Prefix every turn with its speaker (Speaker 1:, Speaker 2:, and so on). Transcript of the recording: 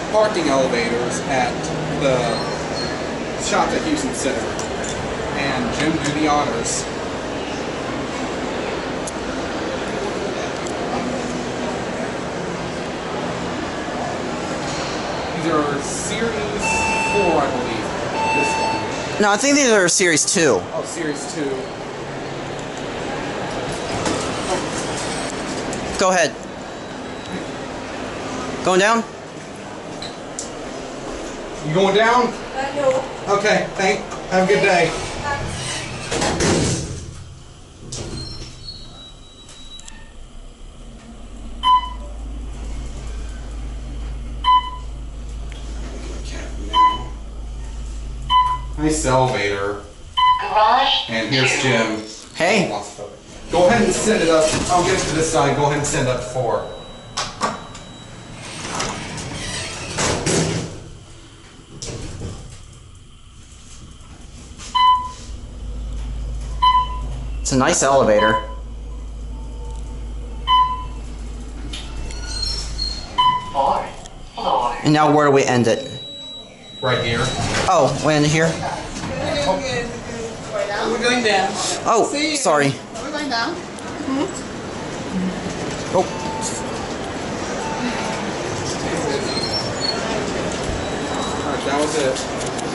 Speaker 1: parking elevators at the shops at Houston Center. And Jim, do the honors. These are Series 4, I believe. This one.
Speaker 2: No, I think these are Series 2.
Speaker 1: Oh, Series 2.
Speaker 2: Go ahead. Going down?
Speaker 1: You going down?
Speaker 3: No.
Speaker 1: Okay, have a good day. Nice elevator.
Speaker 3: Garage.
Speaker 1: And here's Jim.
Speaker 2: Hey.
Speaker 1: Go ahead and send it up. I'll get to this side. Go ahead and send up 4.
Speaker 2: It's a nice elevator. And now where do we end it?
Speaker 1: Right here.
Speaker 2: Oh, we end it here?
Speaker 4: We're going down.
Speaker 2: Oh, sorry.
Speaker 4: We're going down.
Speaker 2: Oh.
Speaker 1: Alright, that was it.